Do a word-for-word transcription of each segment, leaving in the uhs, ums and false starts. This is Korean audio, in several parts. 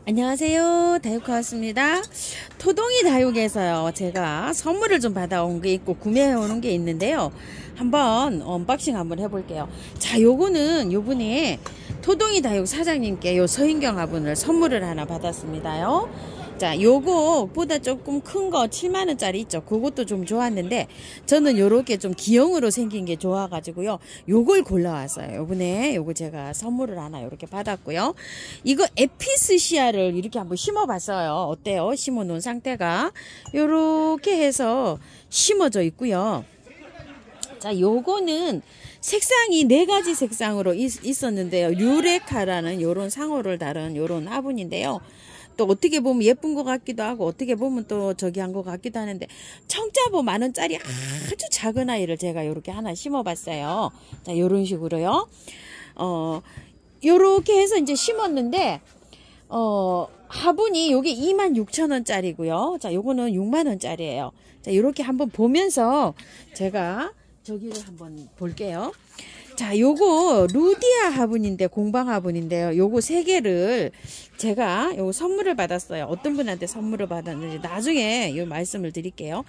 안녕하세요. 다육화 왔습니다. 토동이 다육에서요, 제가 선물을 좀 받아온 게 있고 구매해 오는 게 있는데요. 한번 언박싱 한번 해볼게요. 자, 요거는 요분이 토동이 다육 사장님께 요 서인경 화분을 선물을 하나 받았습니다요. 자, 요거보다 조금 큰 거 칠만 원짜리 있죠. 그것도 좀 좋았는데 저는 요렇게 좀 기형으로 생긴 게 좋아가지고요. 요걸 골라왔어요. 요번에 요거 제가 선물을 하나 요렇게 받았고요. 이거 에피스시아를 이렇게 한번 심어봤어요. 어때요? 심어놓은 상태가 요렇게 해서 심어져 있고요. 자, 요거는 색상이 네 가지 색상으로 있, 있었는데요. 유레카라는 요런 상호를 다룬 요런 화분인데요. 또 어떻게 보면 예쁜 것 같기도 하고 어떻게 보면 또 저기 한 것 같기도 하는데 청자보 만 원짜리 아주 작은 아이를 제가 요렇게 하나 심어봤어요. 자, 요런 식으로요. 어, 요렇게 해서 이제 심었는데 어, 화분이 요게 이만 육천 원짜리고요. 자, 요거는 육만 원짜리예요. 자, 요렇게 한번 보면서 제가 저기를 한번 볼게요. 자, 요거 루디아 화분인데 공방 화분인데요. 요거 세 개를 제가 요거 선물을 받았어요. 어떤 분한테 선물을 받았는지 나중에 요 말씀을 드릴게요.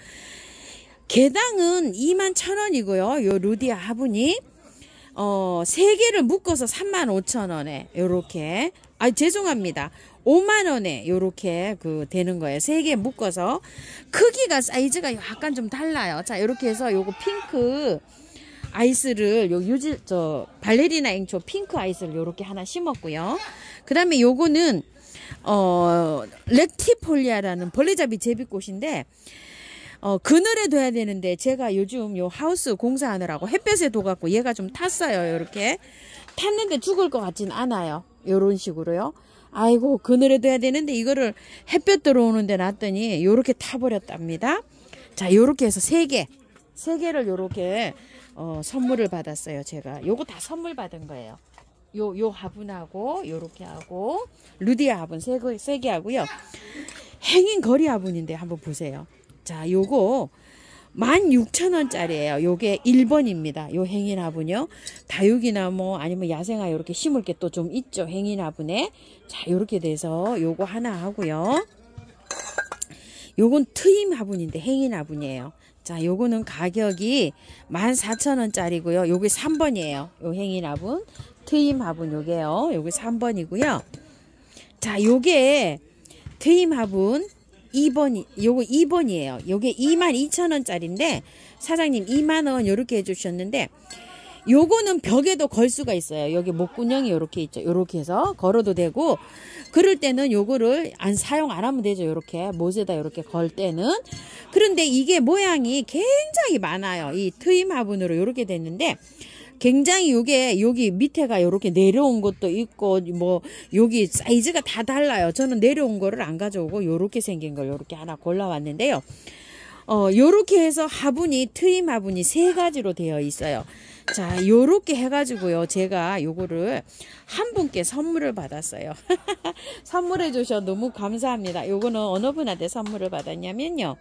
개당은 이만 천 원이고요. 요 루디아 화분이 어, 세 개를 묶어서 삼만 오천 원에 요렇게 아 죄송합니다. 오만 원에 요렇게 그 되는 거예요. 세 개 묶어서 크기가 사이즈가 약간 좀 달라요. 자, 요렇게 해서 요거 핑크 아이스를 요 유질 저 발레리나 앵초 핑크 아이스를 요렇게 하나 심었고요. 그다음에 요거는 어 렉티폴리아라는 벌레잡이 제비꽃인데 어 그늘에 둬야 되는데 제가 요즘 요 하우스 공사하느라고 햇볕에 둬갖고 얘가 좀 탔어요. 요렇게 탔는데 죽을 것 같진 않아요. 요런 식으로요. 아이고 그늘에 둬야 되는데 이거를 햇볕 들어오는데 놨더니 요렇게 타버렸답니다. 자, 요렇게 해서 세 개 세 개를 요렇게 어, 선물을 받았어요. 제가 요거 다 선물 받은 거예요. 요, 요 화분하고 요렇게 하고 루디아 화분 세 개, 세 개 하고요. 행인 거리 화분인데 한번 보세요. 자, 요거 만 육천 원짜리예요. 요게 일 번입니다. 요 행인 화분요. 다육이나 뭐 아니면 야생화 이렇게 심을 게 또 좀 있죠. 행인 화분에. 자, 요렇게 돼서 요거 하나 하고요. 요건 트임 화분인데 행인 화분이에요. 자, 요거는 가격이 만 사천 원짜리고요. 요게 삼 번이에요. 요 행인 화분, 트임 화분 요게요. 요게 삼 번이고요. 자, 요게 트임 화분 이 번, 요거 이 번이에요. 요게 이만 이천 원짜리인데 사장님 이만 원 요렇게 해주셨는데 요거는 벽에도 걸 수가 있어요. 여기 목구멍이 요렇게 있죠. 요렇게 해서 걸어도 되고 그럴 때는 요거를 안 사용 안 하면 되죠. 요렇게 못에다 요렇게 걸 때는. 그런데 이게 모양이 굉장히 많아요. 이 트임 화분으로 요렇게 됐는데 굉장히 요게 여기 밑에가 요렇게 내려온 것도 있고 뭐 여기 사이즈가 다 달라요. 저는 내려온 거를 안 가져오고 요렇게 생긴 걸 요렇게 하나 골라왔는데요. 어 요렇게 해서 화분이 트임 화분이 세 가지로 되어 있어요. 자, 요렇게 해가지고요. 제가 요거를 한 분께 선물을 받았어요. 선물해 주셔서 너무 감사합니다. 요거는 어느 분한테 선물을 받았냐면요.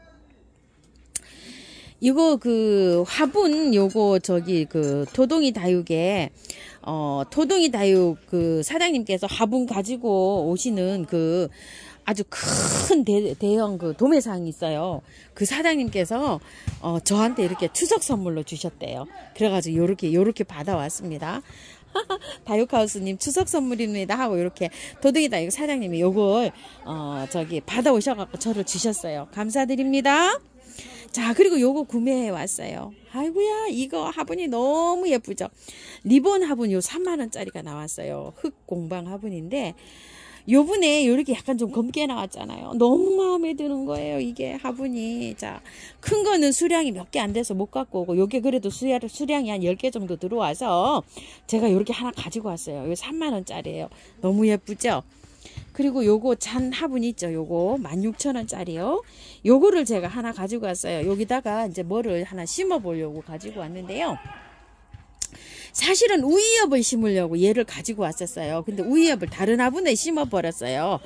이거 그 화분 요거 저기 그 토동이 다육에 어 토동이 다육 그 사장님께서 화분 가지고 오시는 그 아주 큰 대, 대형 그 도매상이 있어요. 그 사장님께서 어 저한테 이렇게 추석 선물로 주셨대요. 그래가지고 요렇게 요렇게 받아왔습니다. 다육하우스님 추석 선물입니다 하고 이렇게 도둑이 다육 사장님이 요걸 어 저기 받아오셔갖고 저를 주셨어요. 감사드립니다. 자, 그리고 요거 구매해 왔어요. 아이고야, 이거 화분이 너무 예쁘죠. 리본 화분 요 삼만 원짜리가 나왔어요. 흑 공방 화분인데 요번에 요렇게 약간 좀 검게 나왔잖아요. 너무 마음에 드는 거예요. 이게 화분이. 자, 큰 거는 수량이 몇 개 안 돼서 못 갖고 오고 요게 그래도 수량, 수량이 한 열 개 정도 들어와서 제가 요렇게 하나 가지고 왔어요. 요 삼만 원짜리예요. 너무 예쁘죠? 그리고 요거 잔 화분 있죠. 요거 만 육천 원짜리요. 요거를 제가 하나 가지고 왔어요. 여기다가 이제 뭐를 하나 심어 보려고 가지고 왔는데요. 사실은 우이엽을 심으려고 얘를 가지고 왔었어요. 근데 우이엽을 다른 화분에 심어버렸어요.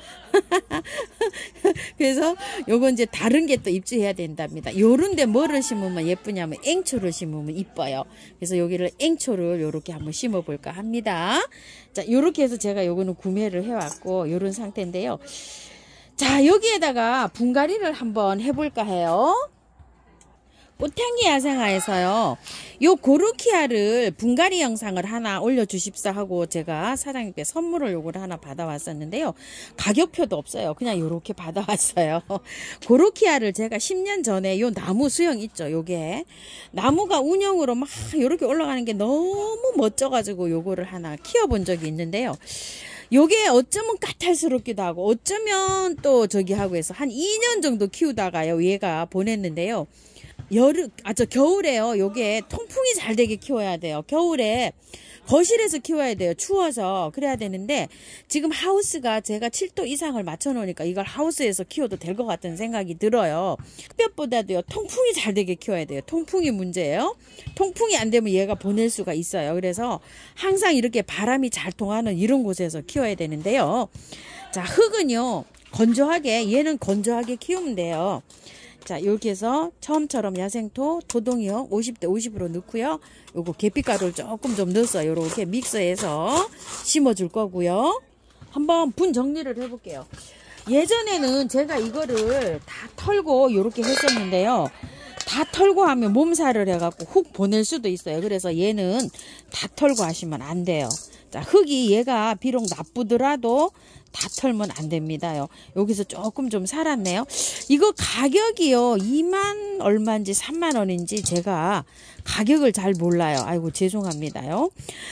그래서 요거 이제 다른 게 또 입주해야 된답니다. 요런데 뭐를 심으면 예쁘냐면 앵초를 심으면 이뻐요. 그래서 여기를 앵초를 요렇게 한번 심어볼까 합니다. 자, 요렇게 해서 제가 요거는 구매를 해왔고 요런 상태인데요. 자, 여기에다가 분갈이를 한번 해볼까 해요. 꽃향기 야생화에서요, 요 고르키아를 분갈이 영상을 하나 올려주십사 하고 제가 사장님께 선물을 요걸 하나 받아왔었는데요. 가격표도 없어요. 그냥 요렇게 받아왔어요. 고르키아를 제가 십 년 전에 요 나무 수영 있죠. 요게 나무가 운영으로 막 요렇게 올라가는 게 너무 멋져가지고 요거를 하나 키워본 적이 있는데요. 요게 어쩌면 까탈스럽기도 하고 어쩌면 또 저기 하고 해서 한 이 년 정도 키우다가요 얘가 보냈는데요. 여름, 아, 저 겨울에요. 요게 통풍이 잘 되게 키워야 돼요. 겨울에 거실에서 키워야 돼요. 추워서. 그래야 되는데 지금 하우스가 제가 칠 도 이상을 맞춰 놓으니까 이걸 하우스에서 키워도 될 것 같은 생각이 들어요. 햇볕보다도요 통풍이 잘 되게 키워야 돼요. 통풍이 문제예요. 통풍이 안 되면 얘가 보낼 수가 있어요. 그래서 항상 이렇게 바람이 잘 통하는 이런 곳에서 키워야 되는데요. 자, 흙은요 건조하게, 얘는 건조하게 키우면 돼요. 자, 이렇게 해서 처음처럼 야생토, 토동이요 오십 대 오십으로 넣고요. 요거 계피가루를 조금 좀 넣어서 요렇게 믹서해서 심어줄 거고요. 한번 분 정리를 해볼게요. 예전에는 제가 이거를 다 털고 요렇게 했었는데요. 다 털고 하면 몸살을 해갖고 훅 보낼 수도 있어요. 그래서 얘는 다 털고 하시면 안 돼요. 자, 흙이 얘가 비록 나쁘더라도 다 털면 안 됩니다요. 여기서 조금 좀 살았네요. 이거 가격이요 이만 얼마인지 삼만 원인지 제가 가격을 잘 몰라요. 아이고 죄송합니다요.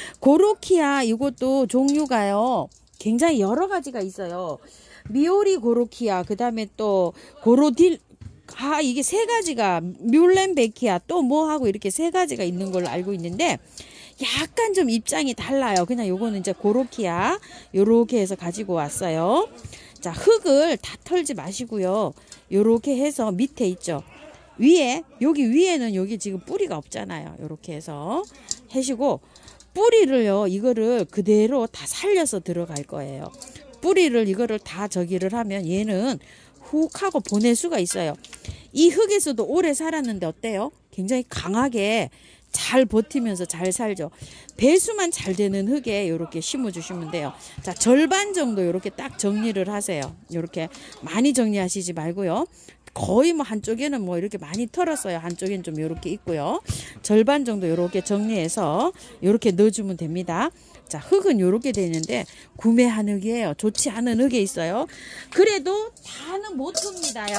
고로키아 이것도 종류가요 굉장히 여러 가지가 있어요. 미오리 고로키아, 그 다음에 또 고로딜, 아 이게 세 가지가, 뮬렌베키아 또 뭐 하고 이렇게 세 가지가 있는 걸로 알고 있는데 약간 좀 입장이 달라요. 그냥 요거는 이제 고로키아 요렇게 해서 가지고 왔어요. 자, 흙을 다 털지 마시고요. 요렇게 해서 밑에 있죠. 위에, 여기 위에는 여기 지금 뿌리가 없잖아요. 요렇게 해서 해시고 뿌리를요 이거를 그대로 다 살려서 들어갈 거예요. 뿌리를 이거를 다 저기를 하면 얘는 훅 하고 보낼 수가 있어요. 이 흙에서도 오래 살았는데 어때요? 굉장히 강하게 잘 버티면서 잘 살죠. 배수만 잘 되는 흙에 이렇게 심어 주시면 돼요. 자, 절반 정도 이렇게 딱 정리를 하세요. 이렇게 많이 정리하시지 말고요. 거의 뭐 한쪽에는 뭐 이렇게 많이 털었어요. 한쪽에는 좀 이렇게 있고요. 절반 정도 이렇게 정리해서 이렇게 넣어주면 됩니다. 자, 흙은 이렇게 되는데 구매한 흙이에요. 좋지 않은 흙에 있어요. 그래도 다는 못 듭니다요.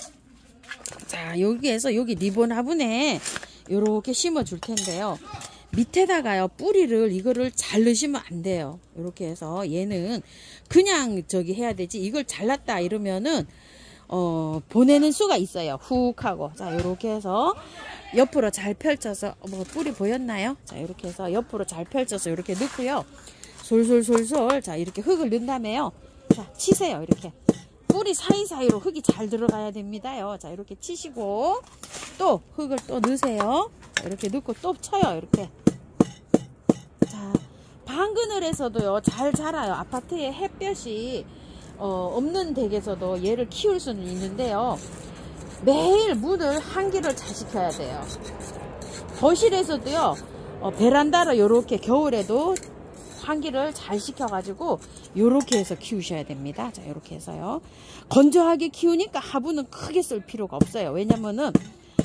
자, 여기에서 여기 리본 화분에 요렇게 심어 줄 텐데요. 밑에다가요 뿌리를 이거를 잘 넣으시면 안 돼요. 요렇게 해서 얘는 그냥 저기 해야 되지, 이걸 잘랐다 이러면은 어 보내는 수가 있어요. 훅 하고. 자, 요렇게 해서 옆으로 잘 펼쳐서, 뭐 뿌리 보였나요? 자, 이렇게 해서 옆으로 잘 펼쳐서 이렇게 넣고요. 솔솔솔솔. 자, 이렇게 흙을 넣은 다음에요. 자, 치세요. 이렇게 뿌리 사이사이로 흙이 잘 들어가야 됩니다요. 자, 이렇게 치시고 또 흙을 또 넣으세요. 자, 이렇게 넣고 또 쳐요. 이렇게. 자, 방그늘에서도요 잘 자라요. 아파트에 햇볕이 어, 없는 댁에서도 얘를 키울 수는 있는데요. 매일 문을 환기를 잘 시켜야 돼요. 거실에서도요 어, 베란다로 요렇게 겨울에도 환기를 잘 시켜가지고 요렇게 해서 키우셔야 됩니다. 자, 요렇게 해서요. 건조하게 키우니까 화분은 크게 쓸 필요가 없어요. 왜냐면은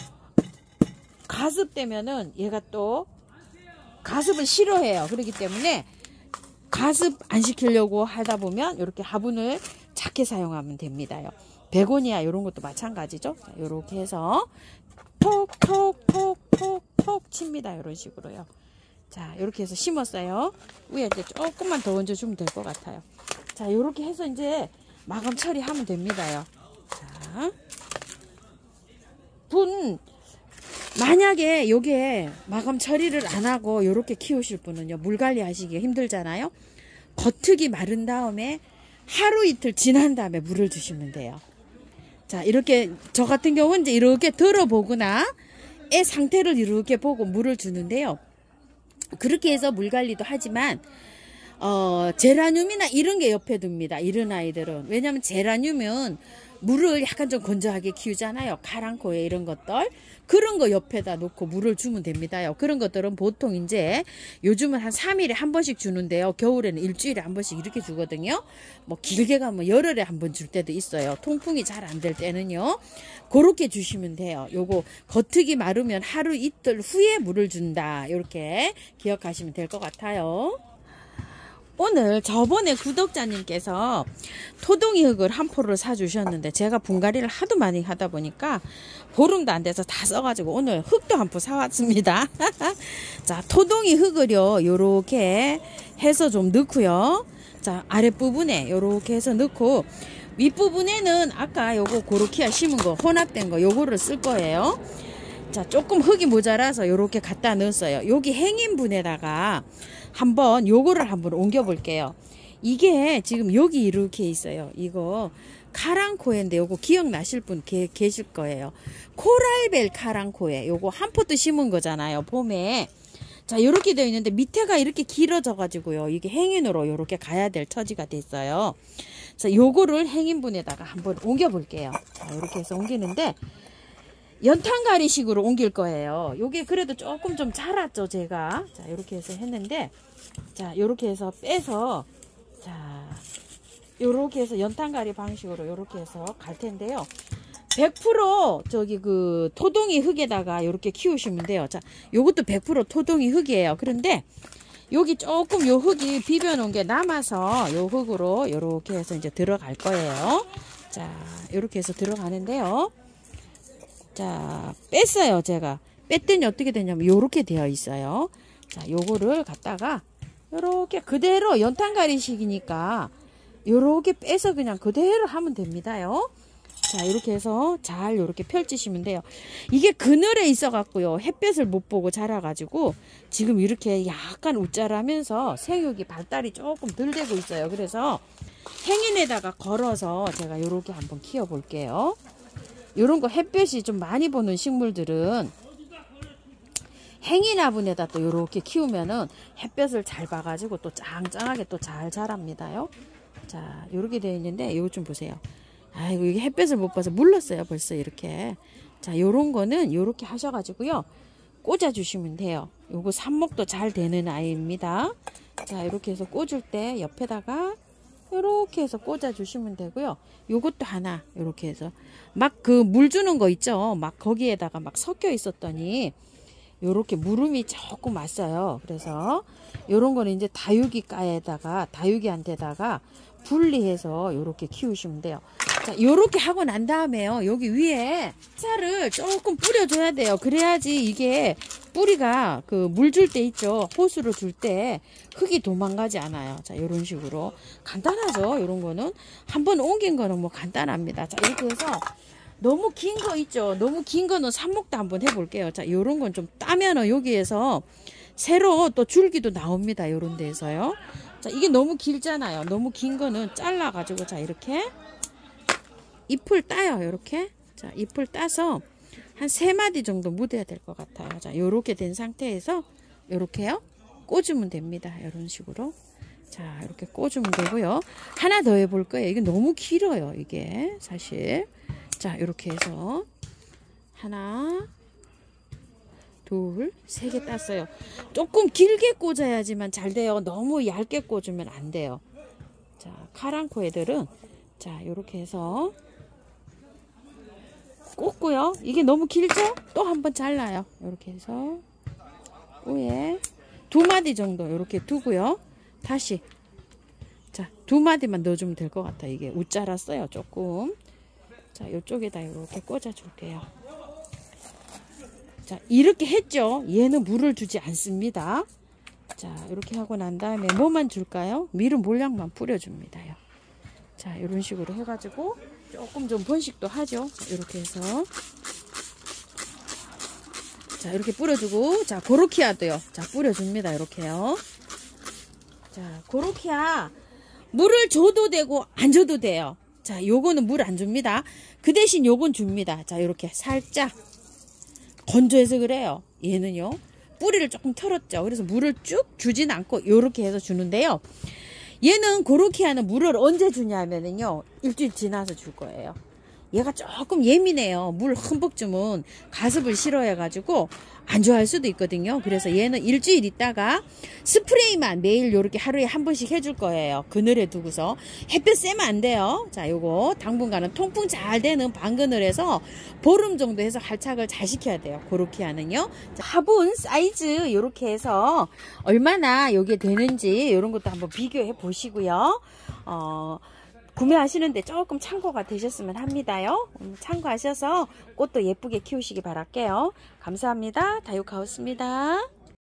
가습되면은 얘가 또 가습을 싫어해요. 그렇기 때문에 가습 안 시키려고 하다 보면 이렇게 화분을 작게 사용하면 됩니다요. 베고니아 이런 것도 마찬가지죠. 자, 요렇게 해서 톡톡톡톡톡 칩니다. 이런 식으로요. 자, 이렇게 해서 심었어요. 위에 이제 조금만 더 얹어주면 될 것 같아요. 자, 이렇게 해서 이제 마감 처리하면 됩니다요. 자, 분, 만약에 요게 마감 처리를 안 하고 요렇게 키우실 분은요, 물 관리 하시기가 힘들잖아요. 겉흙이 마른 다음에 하루 이틀 지난 다음에 물을 주시면 돼요. 자, 이렇게 저 같은 경우는 이제 이렇게 들어보거나 애 상태를 이렇게 보고 물을 주는데요. 그렇게 해서 물 관리도 하지만 어, 제라늄이나 이런 게 옆에 둡니다. 이런 아이들은. 왜냐면 제라늄은 물을 약간 좀 건조하게 키우잖아요. 카랑코에 이런 것들. 그런 거 옆에다 놓고 물을 주면 됩니다요. 그런 것들은 보통 이제 요즘은 한 삼 일에 한 번씩 주는데요. 겨울에는 일주일에 한 번씩 이렇게 주거든요. 뭐 길게 가면 열흘에 한 번 줄 때도 있어요. 통풍이 잘 안 될 때는요. 그렇게 주시면 돼요. 요거 겉흙이 마르면 하루 이틀 후에 물을 준다. 이렇게 기억하시면 될 것 같아요. 오늘 저번에 구독자님께서 토동이 흙을 한 포를 사주셨는데 제가 분갈이를 하도 많이 하다 보니까 보름도 안 돼서 다 써가지고 오늘 흙도 한 포 사왔습니다. 자, 토동이 흙을요 요렇게 해서 좀 넣고요. 자, 아랫부분에 요렇게 해서 넣고 윗부분에는 아까 요거 고로키아 심은 거 혼합된 거 요거를 쓸 거예요. 자, 조금 흙이 모자라서 요렇게 갖다 넣었어요. 여기 행인분에다가 한번 요거를 한번 옮겨 볼게요. 이게 지금 여기 이렇게 있어요. 이거 카랑코에인데 요거 기억나실 분 계, 계실 거예요. 코랄벨 카랑코에 요거 한 포트 심은 거잖아요. 봄에. 자, 요렇게 되어 있는데 밑에가 이렇게 길어져 가지고요. 이게 행인으로 요렇게 가야 될 처지가 됐어요. 자, 요거를 행인분에다가 한번 옮겨 볼게요. 자, 요렇게 해서 옮기는데 연탄가리식으로 옮길 거예요. 요게 그래도 조금 좀 자랐죠, 제가. 자, 이렇게 해서 했는데, 자, 요렇게 해서 빼서, 자, 요렇게 해서 연탄가리 방식으로 요렇게 해서 갈 텐데요. 백 퍼센트 저기 그 토동이 흙에다가 요렇게 키우시면 돼요. 자, 요것도 백 퍼센트 토동이 흙이에요. 그런데 여기 조금 요 흙이 비벼 놓은 게 남아서 요 흙으로 요렇게 해서 이제 들어갈 거예요. 자, 요렇게 해서 들어가는데요. 자, 뺐어요. 제가 뺐더니 어떻게 되냐면 요렇게 되어 있어요. 자, 요거를 갖다가 요렇게 그대로 연탄가리식이니까 요렇게 빼서 그냥 그대로 하면 됩니다요. 자, 이렇게 해서 잘 요렇게 펼치시면 돼요. 이게 그늘에 있어 갖고요 햇볕을 못 보고 자라 가지고 지금 이렇게 약간 우짜라면서 생육이 발달이 조금 덜 되고 있어요. 그래서 행인에다가 걸어서 제가 요렇게 한번 키워 볼게요. 요런 거 햇볕이 좀 많이 보는 식물들은 행인 화분에다 또 요렇게 키우면은 햇볕을 잘 봐가지고 또 짱짱하게 또 잘 자랍니다요. 자, 요렇게 되어 있는데 요거 좀 보세요. 아이고, 이게 햇볕을 못 봐서 물렀어요. 벌써 이렇게. 자, 요런 거는 요렇게 하셔가지고요 꽂아 주시면 돼요. 요거 삽목도 잘 되는 아이입니다. 자, 이렇게 해서 꽂을 때 옆에다가 요렇게 해서 꽂아 주시면 되고요. 요것도 하나 요렇게 해서 막 그 물 주는 거 있죠. 막 거기에다가 막 섞여 있었더니 요렇게 물음이 조금 왔어요. 그래서 요런 거는 이제 다육이가에다가 다육이한테다가 분리해서 요렇게 키우시면 돼요. 자, 요렇게 하고 난 다음에요 여기 위에 쌀을 조금 뿌려줘야 돼요. 그래야지 이게 뿌리가 그 물 줄 때 있죠. 호수로 줄 때 흙이 도망가지 않아요. 자, 요런 식으로 간단하죠. 요런 거는 한번 옮긴 거는 뭐 간단합니다. 자, 이렇게 해서 너무 긴 거 있죠. 너무 긴 거는 삽목도 한번 해볼게요. 자, 요런 건 좀 따면은 여기에서 새로 또 줄기도 나옵니다. 요런 데에서요. 자, 이게 너무 길잖아요. 너무 긴 거는 잘라가지고 자, 이렇게 잎을 따요. 이렇게. 자, 잎을 따서 한 세 마디 정도 묻어야 될 것 같아요. 자, 요렇게 된 상태에서 요렇게요. 꽂으면 됩니다. 이런 식으로. 자, 이렇게 꽂으면 되고요. 하나 더 해볼 거예요. 이게 너무 길어요. 이게 사실. 자, 이렇게 해서 하나, 둘, 세 개 땄어요. 조금 길게 꽂아야지만 잘 돼요. 너무 얇게 꽂으면 안 돼요. 자, 카랑코 애들은 자, 이렇게 해서 꽂고요. 이게 너무 길죠? 또 한번 잘라요. 이렇게 해서 위에 두 마디 정도 이렇게 두고요. 다시 자, 두 마디만 넣어주면 될 것 같아요. 이게 우짜랐어요. 조금. 자, 이쪽에다 이렇게 꽂아 줄게요. 자, 이렇게 했죠. 얘는 물을 주지 않습니다. 자, 이렇게 하고 난 다음에 뭐만 줄까요? 미름 몰약만 뿌려줍니다요. 자, 이런 식으로 해가지고 조금 좀 번식도 하죠. 자, 이렇게 해서 자, 이렇게 뿌려주고 자, 고로키아도요. 자, 뿌려줍니다. 이렇게요. 자, 고로키아 물을 줘도 되고 안 줘도 돼요. 자, 요거는 물 안 줍니다. 그 대신 요건 줍니다. 자, 이렇게 살짝 건조해서 그래요. 얘는요. 뿌리를 조금 털었죠. 그래서 물을 쭉 주진 않고 요렇게 해서 주는데요. 얘는 고로케아는 물을 언제 주냐면은요, 일주일 지나서 줄 거예요. 얘가 조금 예민해요. 물 흠뻑 주면 가습을 싫어해가지고 안 좋아할 수도 있거든요. 그래서 얘는 일주일 있다가 스프레이만 매일 요렇게 하루에 한 번씩 해줄 거예요. 그늘에 두고서. 햇볕 쐬면 안 돼요. 자, 요거 당분간은 통풍 잘 되는 방그늘에서 보름 정도 해서 활착을 잘 시켜야 돼요. 고로케아는요. 자, 화분 사이즈 요렇게 해서 얼마나 요게 되는지 요런 것도 한번 비교해 보시고요. 어... 구매하시는데 조금 참고가 되셨으면 합니다요. 참고하셔서 꽃도 예쁘게 키우시기 바랄게요. 감사합니다. 다육하우스입니다.